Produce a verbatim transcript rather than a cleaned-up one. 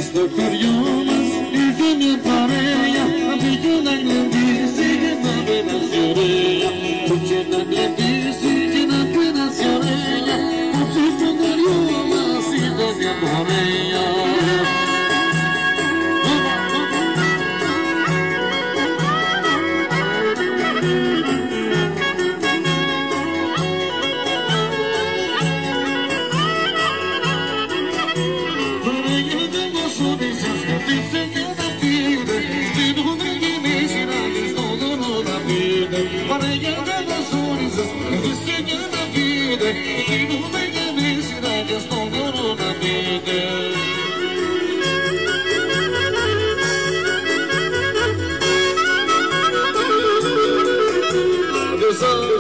στο χωριό μας είχε μια παρέα να πήγε να γλεντήσει και να πέρασε ωραία. Που και να γλεντήσει και να πέρασε ωραία, που στο χωριό μας είχε μια παρέα. So